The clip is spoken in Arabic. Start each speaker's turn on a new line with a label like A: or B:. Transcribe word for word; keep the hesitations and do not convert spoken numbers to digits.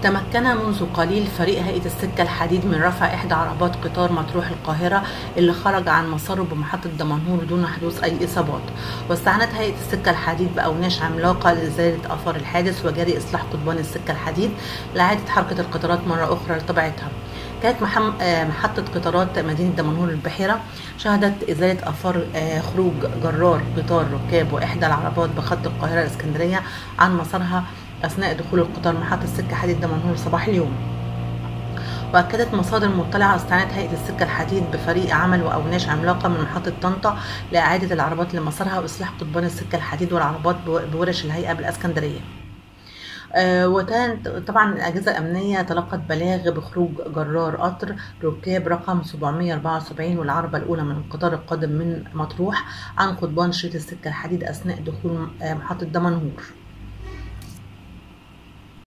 A: تمكن منذ قليل فريق هيئة السكة الحديد من رفع إحدى عربات قطار مطروح القاهرة اللي خرج عن مساره بمحطة دمنهور دون حدوث أي إصابات. واستعنت هيئة السكة الحديد بأوناش عملاقة لإزالة آثار الحادث وجري إصلاح قضبان السكة الحديد لإعادة حركة القطارات مرة أخرى لطبيعتها. كانت محطة قطارات مدينة دمنهور البحيرة شهدت إزالة آثار خروج جرار قطار ركاب وإحدى العربات بخط القاهرة الإسكندرية عن مسارها أثناء دخول القطار محطة سكة حديد دمنهور صباح اليوم. وأكدت مصادر مطلعة استعنت هيئة السكة الحديد بفريق عمل وأوناش عملاقة من محطة طنطا لإعادة العربات لمسارها وإصلاح قضبان السكة الحديد والعربات بورش الهيئة بالإسكندرية. آه وكانت طبعا الأجهزة الأمنية تلقت بلاغ بخروج جرار قطر ركاب رقم سبعمية وأربعة وسبعين والعربة الأولى من القطار القادم من مطروح عن قضبان شريط السكة الحديد أثناء دخول آه محطة دمنهور.